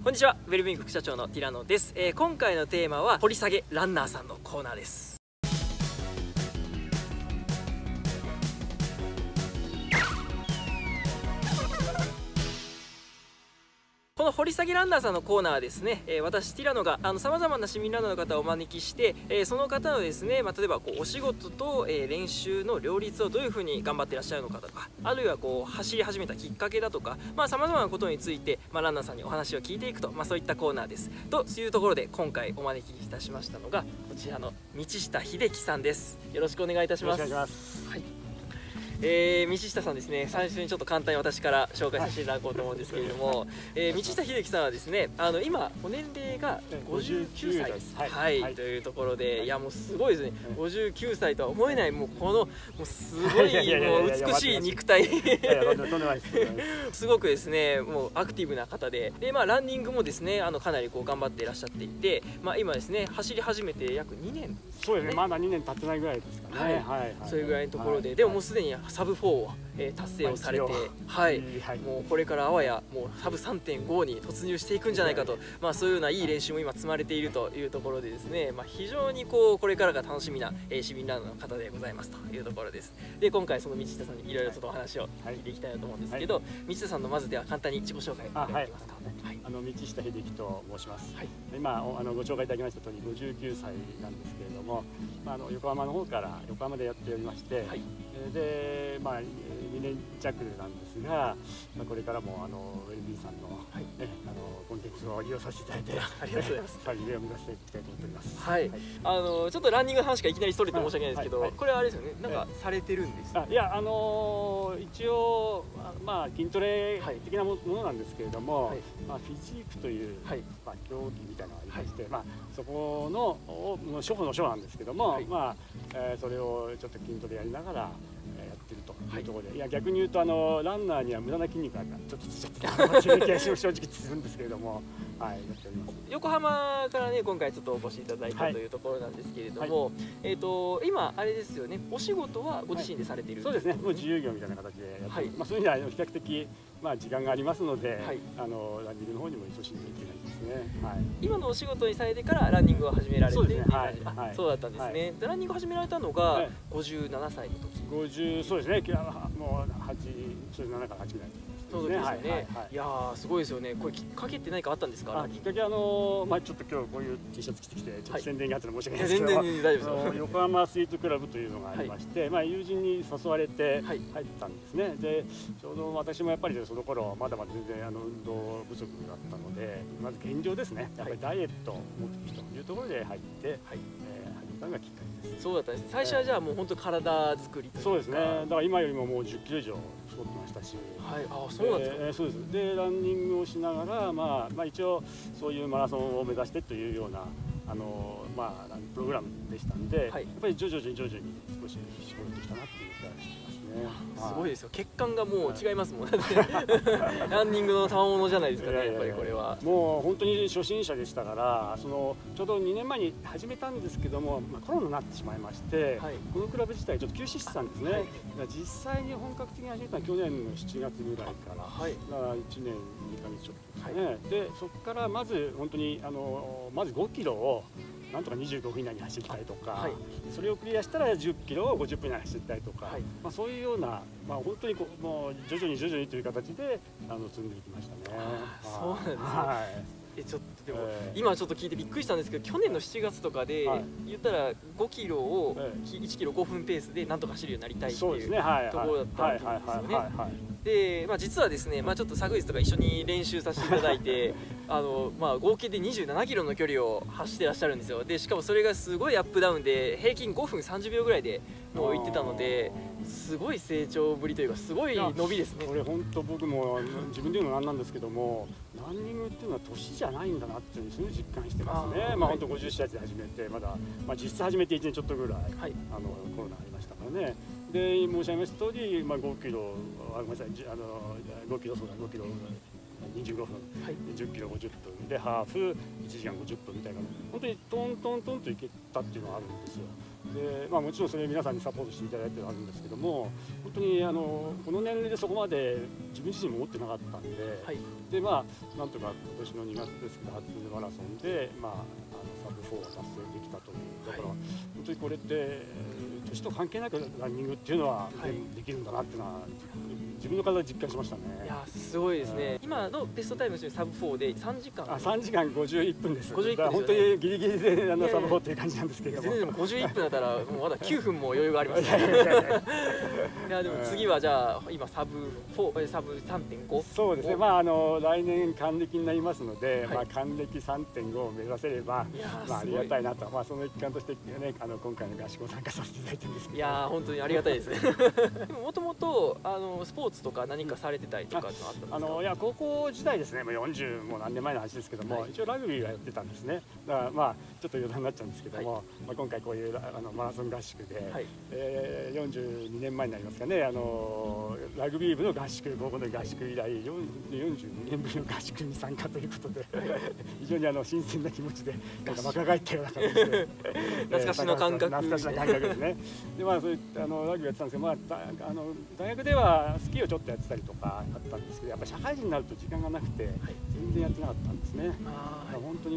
こんにちは、ウェルビーイング副社長のティラノです。今回のテーマは掘り下げランナーさんのコーナーです。この掘り下げランナーさんのコーナーはですね、私ティラノがさまざまな市民ランナーの方をお招きして、その方のですね、例えばお仕事と、練習の両立をどういうふうに頑張っていらっしゃるのかとか、あるいは走り始めたきっかけだとか、さまざまなことについて、ランナーさんにお話を聞いていくと、そういったコーナーです。というところで今回お招きいたしましたのがこちらの道下秀樹さんです。よろしくお願いいたします。はい。道下さんですね、最初にちょっと簡単に私から紹介させていただこうと思うんですけれども、道下秀樹さんはですね、今お年齢が59歳です。はい、というところで、いやもうすごいですね、59歳とは思えない、もうすごいもう美しい肉体すごくですね、もうアクティブな方で、ランニングもですね、かなり頑張っていらっしゃっていて、今ですね、走り始めて約2年、 そうですね、まだ2年経ってないぐらいですかね。 それぐらいのところで、でももうすでにサブ4を達成をされて、もうこれからあわやもうサブ 3.5 に突入していくんじゃないかと、そういうようないい練習も今積まれているというところでですね、非常にこれからが楽しみな市民ランナーの方でございますというところです。で、今回その道下さんにいろいろちょっとお話を聞いていきたいなと思うんですけど、道下さんのまずでは簡単に自己紹介お願いできますか。 道下秀樹と申します。今ご紹介いただきました通り59歳なんですけれども、横浜の方から横浜でやっておりまして、で2年弱なんですが、これからもウェルビーさんのコンテンツを利用させていただいて、 ありがとうございます。 上を目指していきたいと思っております。 ちょっとランニングの話がいきなりストレートで申し訳ないんですけど、これはあれですよね、なんかされてるんですか。 いや、一応筋トレ的なものなんですけれども、フィジークという競技みたいなのがありまして、そこの初歩の初なんですけども、それをちょっと筋トレやりながらやってるというところで、いや逆に言うとランナーには無駄な筋肉がちょっとついちゃってるっていう気が正直するんですけれども、やっております。 横浜からね、今回ちょっとお越しいただいたというところなんですけれども、今あれですよね、お仕事はご自身でされている。 そうですね、もう自由業みたいな形でやって、そういう意味では比較的時間がありますので、ランニングの方にも勤しんでいけないですね。 今のお仕事にされてからランニングを始められてっていう感じ。そうだったんですね。ランニングを始められたのが57歳の時。 そうですね、もう87から8ぐらい。 そうですよね。いやー、すごいですよね。これきっかけって何かあったんですか。 きっかけはちょっと今日こういう T シャツ着てきてちょっと宣伝があって申し訳ないですけど、 全然大丈夫です。 横浜スイートクラブというのがありまして、友人に誘われて入ったんですね。で、ちょうど私もやっぱりその頃まだまだ全然運動不足だったので、まず現状ですね、やっぱりダイエットを目的というところで入って始めたのがきっかけです。 そうだったんです。最初はじゃあもう本当体作りというか。 そうですね。だから今よりももう10キロ以上太ってましたし、 そうなんですか。 そうです。でランニングをしながら、一応そういうマラソンを目指してというようなプログラムでしたんで、やっぱり徐々に少し絞ってきたなっていう気がしますね。 すごいですよ。血管がもう違いますもん。ランニングの賜物じゃないですかね、やっぱりこれは。 もう本当に初心者でしたから、ちょうど2年前に始めたんですけども、コロナになってしまいまして、このクラブ自体ちょっと休止してたんですね。実際に本格的に始めたのは去年の7月ぐらいから1年2ヶ月ちょっとですね。でそこからまず本当にまず5キロをなんとか25分以内に走りたいとか、それをクリアしたら10キロを50分以内に走りたいとか、そういうような本当にもう徐々にという形で積んでいきましたね。 そうなんですね。ちょっとでも今ちょっと聞いてびっくりしたんですけど、去年の7月とかで言ったら5キロを1キロ5分ペースでなんとか走るようになりたいっていうところだったんですよね。で、実はですね、ちょっと昨日とか一緒に練習させていただいて合計で27キロの距離を走ってらっしゃるんですよ。でしかもそれがすごいアップダウンで平均5分30秒ぐらいでもう行ってたので、すごい成長ぶりというかすごい伸びですね。 これ本当僕も自分で言うのなんなんですけども、ランニングっていうのは年じゃないんだなっていうすごい実感してますね。本当50歳で始めてまだ実質始めて1年ちょっとぐらいコロナありましたからね。で申し上げました通り5キロごめんなさい5キロ25分、10キロ50分でハーフ1時間50分みたいな、本当にトントントンといけたっていうのがあるんですよ。 でもちろんそれ皆さんにサポートしていただいてあるんですけども、本当にこの年齢でそこまで自分自身も持ってなかったんで、 はい、 でなんとか今年の2月ですけど初マラソンで、サブ4を達成できたという、だから、本当にこれって年と関係なくランニングっていうのはできるんだなっていうのは、自分の体で実感しましたね。 いやすごいですね。今のベストタイムサブ4で3時間 3時間51分です。 51分ですよね。 本当にギリギリでサブ4っていう感じなんですけれども、 全然でも51分だったらもうまだ9分も余裕がありますね。いやでも次はじゃあ今サブ 3.5。 そうですね。来年還暦になりますので、還暦 3.5 を目指せればありがたいなと、その一環としてね、今回の合宿を参加させていただいてるんですけど。 いや本当にありがたいですね。でももともとスポーツとか何かされてたりとかってあったんですか？ いや高校時代ですね。40もう何年前の話ですけども、一応ラグビーはやってたんですね。だからちょっと余談になっちゃうんですけども、今回こういうマラソン合宿で、42年前になりますかね、ラグビー部の合宿、高校の合宿以来42年ぶりの合宿に参加ということで非常に新鮮な気持ちで若返ったような感じで懐かしの感覚、 懐かしな感覚ですね。でそういったラグビーやってたんですけど、大学ではスキーをちょっとやってたりとかあったんですけど、やっぱ社会人になると時間がなくて全然やってなかったんですね。本当に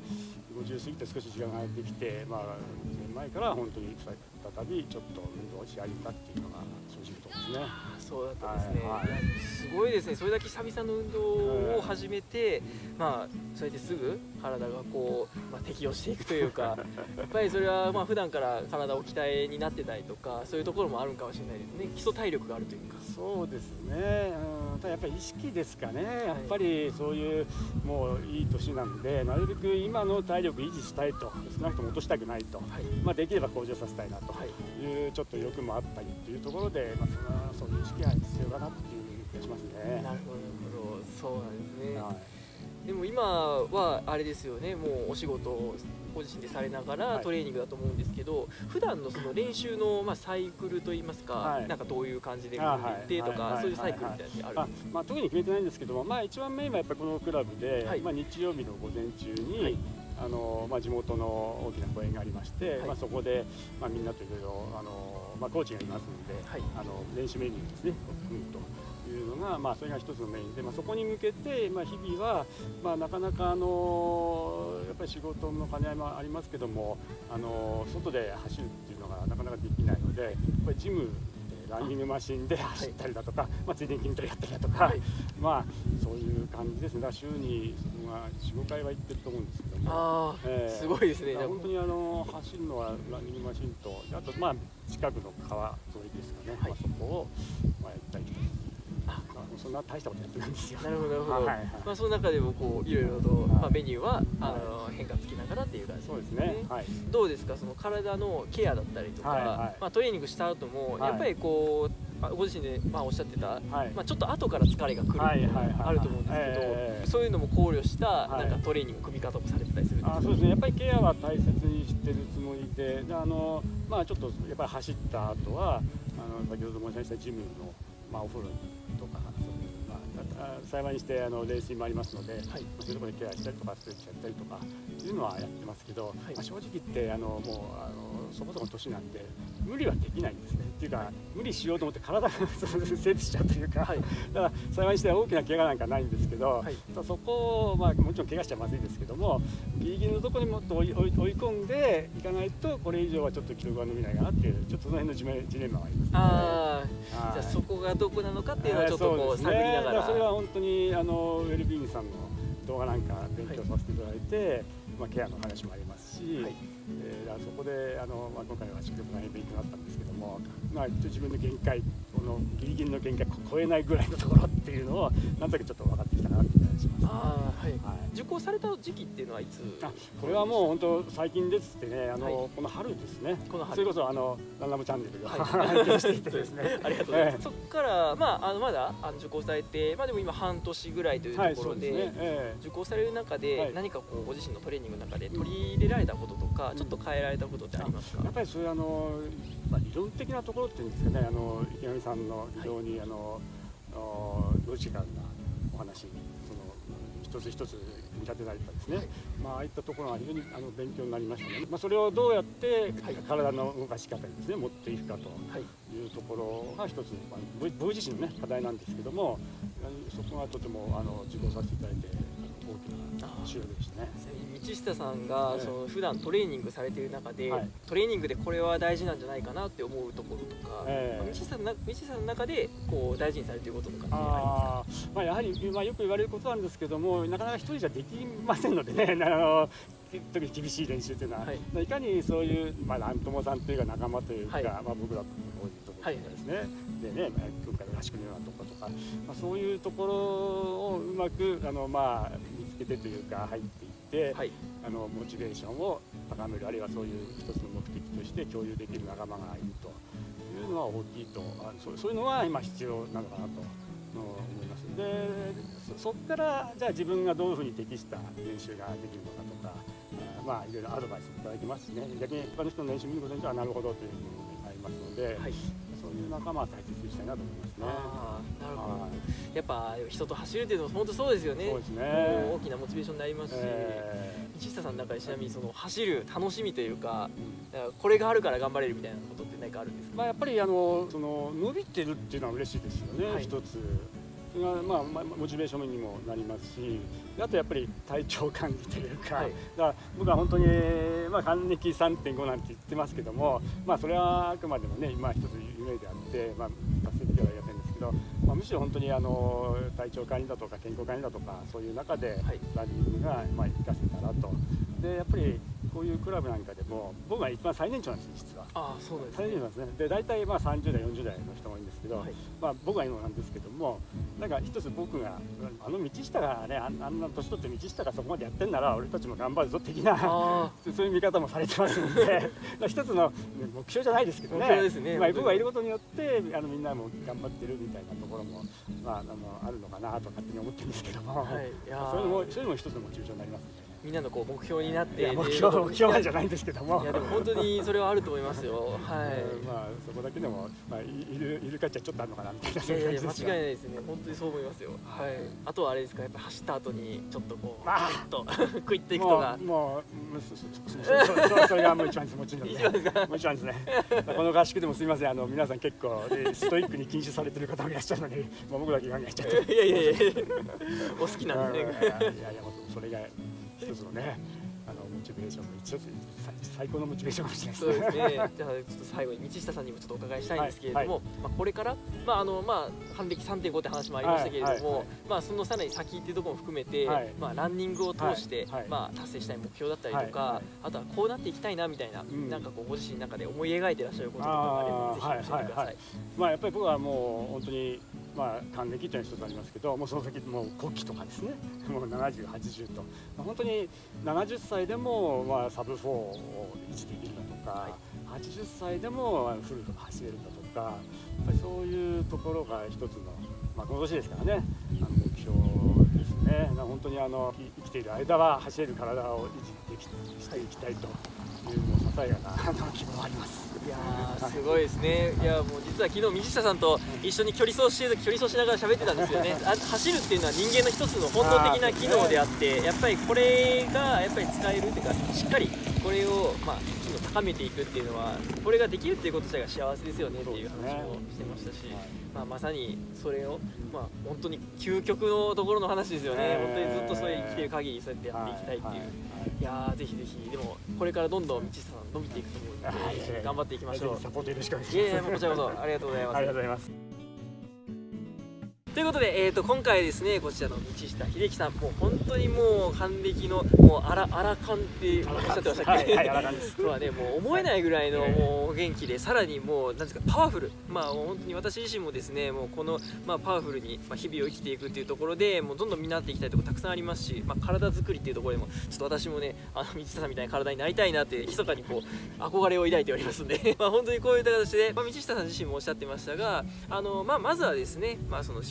50過ぎて少し時間ができて、1年前から本当に再びちょっと運動をし始めたっていうのが正直とですね。 そうだったんですね。すごいですね。それだけ久々の運動を始めて、それですぐ体が適応していくというか、やっぱりそれは普段から体を鍛えになってたりとか、そういうところもあるかもしれないですね。基礎体力があるというか。 そうですね。ただやっぱり意識ですかね。やっぱりそういうもういい年なんで、なるべく今の体力維持したいと、少なくとも落としたくないと、できれば向上させたいなというちょっと欲もあったりというところで、そういう意識が必要だなっていう気がしますね。 なるほど、そうなんですね。でも今はあれですよね、もうお仕事をご自身でされながらトレーニングだと思うんですけど、普段のその練習のサイクルといいますか、なんかどういう感じで組んでいってとか、そういうサイクルみたいなのってあるんですか？ 特に決めてないんですけども、一番メインはやっぱりこのクラブで、日曜日の午前中に、地元の大きな公園がありまして、そこで、みんなといろいろコーチがいますので、練習メニューですね組むというのが、それが一つのメインで、そこに向けて、日々は、なかなかやっぱり仕事の兼ね合いもありますけども、外で走るっていうのがなかなかできないので、やっぱりジムランニングマシンで走ったりだとか、ついでに筋トレやったりだとか、そういう感じですね。週に4、5回は行ってると思うんですけども、 すごいですね。 本当に走るのはランニングマシンと、あと近くの川沿いですかね、そこをやったりとか。そんな大したことやってないんですよ。 なるほどなるほど。その中でもいろいろとメニューは変化つきながらっていう感じですね。どうですか、その体のケアだったりとか、トレーニングした後もやっぱりご自身でおっしゃってたちょっと後から疲れがくるっていうのがあると思うんですけど、そういうのも考慮したなんかトレーニング組み方もされてたりするんですか？ そうですね。やっぱりケアは大切にしてるつもりで、ちょっとやっぱり走った後は先ほど申しましたジムのお風呂とか。幸いにして冷水もありますので、そういうところでケアしたりとかストレッチやったりとかいうのはやってますけど、正直言ってもうそこそこの年なんで無理はできないんですね。っていうか無理しようと思って体が整備しちゃうというか、だから幸いにして大きな怪我なんかないんですけど、そこをもちろん怪我しちゃまずいですけども、ギリギリのところにもっと追い込んでいかないとこれ以上はちょっと記録が伸びないかなっていう、ちょっとその辺のジレンマがありますね。 じゃあそこがどこなのかっていうのはちょっと探りながら。 それは本当にウェルビーイングさんの動画なんか勉強させていただいて、ケアの話もありますし、そこで今回は合宿でも大変勉強になったんですけども、自分の限界、ギリギリの限界を超えないぐらいのところっていうのをなんとなくちょっと分かってきたなっていう感じします。 受講された時期っていうのはいつ？ これはもう本当最近ですってね、この春ですね。それこそランナムチャンネルが拝見していてですね。 ありがとうございます。そこからまだ受講されて、でも今半年ぐらいというところで受講される中で何かご自身のトレーニングの中で取り入れられたこととか、ちょっと変えられたことってありますか？ やっぱりそういう理論的なところっていうんですかね、池上さんの非常にロジカルなお話、一つ一つ見立てられたですね、ああいったところが非常に勉強になりましたね。それをどうやって体の動かし方にですね持っていくかというところが一つ、僕自身のね課題なんですけども、そこがとても受講させていただいて大きな収穫でしたね。 道下さんがその普段トレーニングされている中で、トレーニングでこれは大事なんじゃないかなって思うところとか、道下さんの中でこう大事にされていることとかってありますか？ やはり、よく言われることなんですけども、なかなか一人じゃできませんのでね、特に厳しい練習というのは、いかにそういう、なんともさんというか仲間というか、僕らとこういうところですね、でね、今回の合宿のようなところとか、そういうところをうまく見つけてというか入っていって、モチベーションを高める、あるいはそういう一つの目的として共有できる仲間がいるというのは大きいと、そういうのは今必要なのかなと思います。で、そこからじゃあ自分がどういうふうに適した練習ができるのかとか、いろいろアドバイスいただきますしね、逆に他の人の練習見ることにはなるほどというふうにありますので、そういう仲間は大切にしたいなと思いますね。 なるほど。やっぱ人と走るっていうのは本当そうですよね。 そうですね。 大きなモチベーションになりますし、道下さんの中でちなみにその走る楽しみというか、これがあるから頑張れるみたいなことって何かあるんですか？ やっぱりその伸びてるっていうのは嬉しいですよね。一つ。それがモチベーションにもなりますし、あとやっぱり体調管理というか、だから僕は本当に還暦 3.5 なんて言ってますけども、それはあくまでもね今一つ夢であって、達成できればやってるんですけど、むしろ本当に体調管理だとか健康管理だとかそういう中でランニングが活かせたらと。でやっぱりこういうクラブなんかでも僕が一番最年長なんです実は。 そうですね。 最年長なんですね。で大体30代40代の人が多いんですけど、僕は今なんですけども、なんか一つ僕が道下がねあんな年取って道下がそこまでやってんなら俺たちも頑張るぞ的なそういう見方もされてますので一つの目標じゃないですけどね。僕がいることによってみんなも頑張ってるみたいなところもあるのかなと勝手に思ってるんですけども、そういうのも一つのモチベーションになりますね。 みんなのこう目標になって、 目標なんじゃないんですけども、 でも本当にそれはあると思いますよ。 そこだけでもいる価値はちょっとあるのかなみたいな。 間違いないですね。本当にそう思いますよ。あとはあれですか、やっぱ走った後にちょっとこうクイッといくとか。 それがもう一番です。もちろんですね。この合宿でもすみません、皆さん結構ストイックに禁酒されてる方もいらっしゃるのに、僕だけガンガンやっちゃって。 いやお好きなんですね。 それが一つのね、モチベーションの最高のモチベーションかもしれないですね。 そうですね。じゃあちょっと最後に道下さんにもちょっとお伺いしたいんですけれども、これから還暦 3.5 って話もありましたけれども、そのさらに先っていうところも含めて、ランニングを通して達成したい目標だったりとか、あとはこうなっていきたいなみたいな、なんかこうご自身の中で思い描いていらっしゃることとかがあればぜひ教えてください。 やっぱり僕はもう本当に還暦というのは一つありますけど、もうその先もう国旗とかですね、もう70、80と本当に70歳でもサブ4を維持できるだとか、80歳でもフル走れるだとか、やっぱりそういうところが一つのこの年ですからね目標ですね。本当に生きている間は走れる体を維持していきたいというもうささやかな希望があります。 いやーすごいですね。いやもう実は昨日道下さんと一緒に距離走してる時距離走しながら喋ってたんですよね。走るっていうのは人間の一つの本能的な機能であって、やっぱりこれがやっぱり使えるっていうか、しっかりこれを機能高めていくっていうのは、これができるっていうこと自体が幸せですよねっていう話をしてましたし、まさにそれを本当に究極のところの話ですよね。本当にずっとそれ生きてる限りそうやってやっていきたいっていう。いやーぜひぜひ、でもこれからどんどん道下さん伸びていくと思うので頑張っていきましょう。 サポートよろしくお願いします。 いやこちらこそありがとうございます。 ありがとうございます。 ということで、今回ですね、こちらの道下秀樹さん、もう本当にもう還暦のもうアラカンっておっしゃってましたっけ？アラカンです。もう思えないぐらいのもう元気で、さらにもうなんですかパワフル、本当に私自身もですね、もうこのパワフルに日々を生きていくっていうところで、もうどんどん見習っていきたいところたくさんありますし、体作りっていうところでもちょっと私もね、道下さんみたいな体になりたいなって密かにこう憧れを抱いておりますんで、本当にこういう形で、道下さん自身もおっしゃってましたが、まずはですね、そのしっかり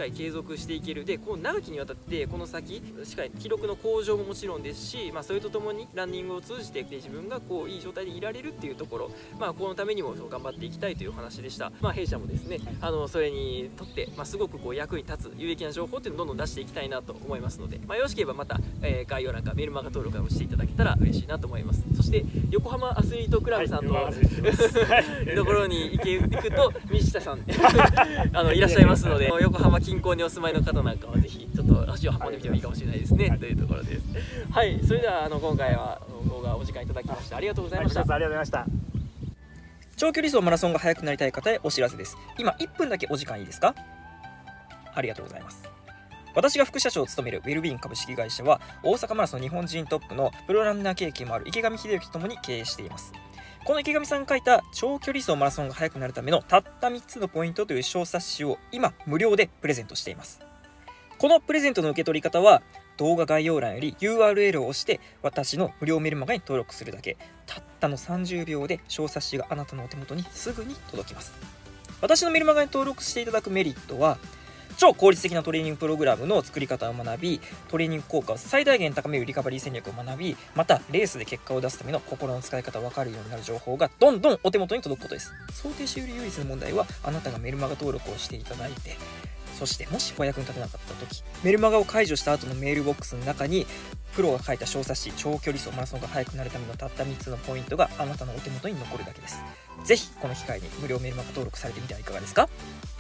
かり継続していける。でこう長きにわたってこの先しっかり記録の向上ももちろんですし、それとともにランニングを通じて自分がこういい状態でいられるっていうところ、このためにも頑張っていきたいというお話でした。弊社もですねそれにとって、すごくこう役に立つ有益な情報っていうのをどんどん出していきたいなと思いますので、よろしければまた、概要欄からメルマガ登録をしていただけたら嬉しいなと思います。そして横浜アスリートクラブさんの、ところに行くと道下さんいらっしゃいますので、横浜近郊にお住まいの方なんかはぜひちょっと足を運んでみてもいいかもしれないですね、というところです。はい、それでは今回は動画お時間いただきましてありがとうございました。 ありがとうございました。 長距離走マラソンが速くなりたい方へお知らせです。今1分だけお時間いいですか？ありがとうございます。私が副社長を務めるウェルビーン株式会社は大阪マラソン日本人トップのプロランナー経験もある池上秀之とともに経営しています。この池上さんが書いた長距離走マラソンが速くなるためのたった3つのポイントという小冊子を今無料でプレゼントしています。このプレゼントの受け取り方は動画概要欄より URL を押して私の無料メルマガに登録するだけ、たったの30秒で小冊子があなたのお手元にすぐに届きます。私のメルマガに登録していただくメリットは、超効率的なトレーニングプログラムの作り方を学び、トレーニング効果を最大限高めるリカバリー戦略を学び、またレースで結果を出すための心の使い方が分かるようになる情報がどんどんお手元に届くことです。想定しうる唯一の問題は、あなたがメルマガ登録をしていただいて、そしてもしお役に立てなかった時、メルマガを解除した後のメールボックスの中にプロが書いた小冊子長距離走マラソンが速くなるためのたった3つのポイントがあなたのお手元に残るだけです。ぜひこの機会に無料メルマガ登録されてみてはいかがですか？